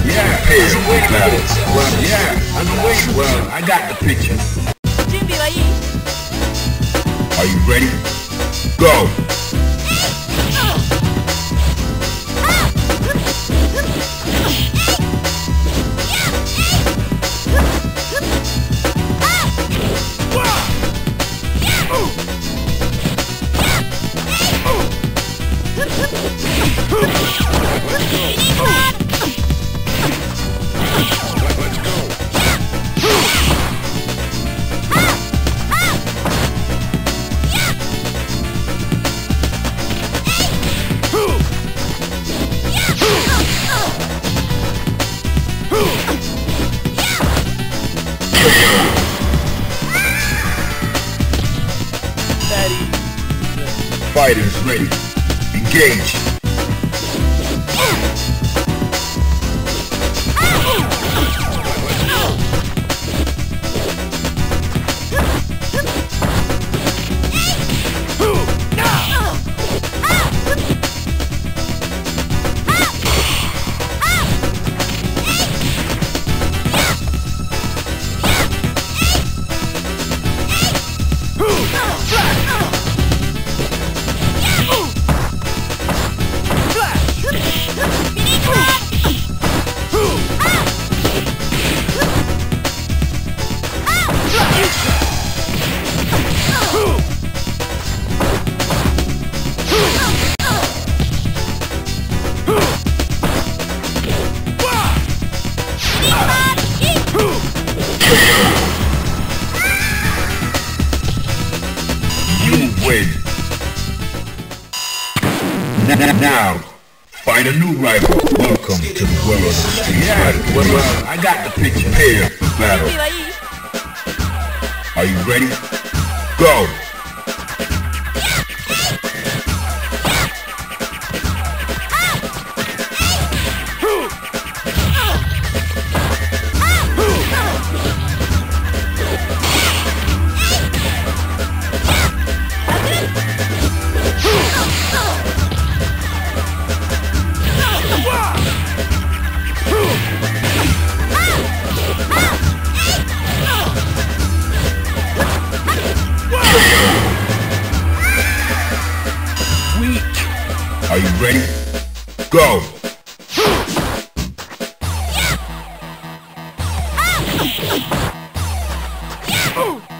Yeah, prepare for battle. well, yeah, I've been waiting. Well, I got the picture. 準備はいい Are you ready? Go! Fighters ready. Engage. Win. Now, find a new rival. Welcome to the world of Street Fighter. Well, I got the picture. Prepare for battle. 準備はいい Are you ready? Go! Are you ready? Go!